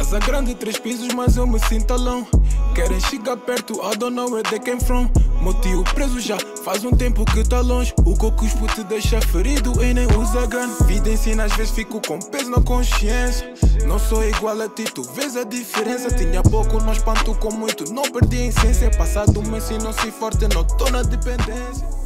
Casa grande, 3 pisos, mas eu me sinto alone. Querem chegar perto, I don't know where they came from. Meu tio preso já faz um tempo que tá longe. O que eu cuspo te deixa ferido e nem usa gun. Vida ensina, às vezes fico com peso na consciência. Não sou igual a ti, tu vês a diferença. Tinha pouco, não espanto com muito, não perdi a essência. Passado me ensinou-se forte, não tô na dependência.